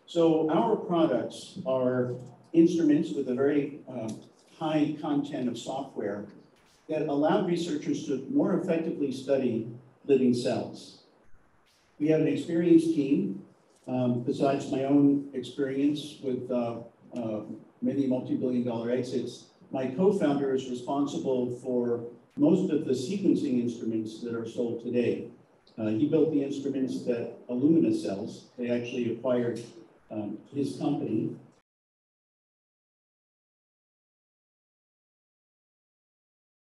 So our products are instruments with a very high content of software that allow researchers to more effectively study living cells. We have an experienced team, besides my own experience with many multi-billion-dollar exits. My co-founder is responsible for most of the sequencing instruments that are sold today. He built the instruments that Illumina sells. They actually acquired his company.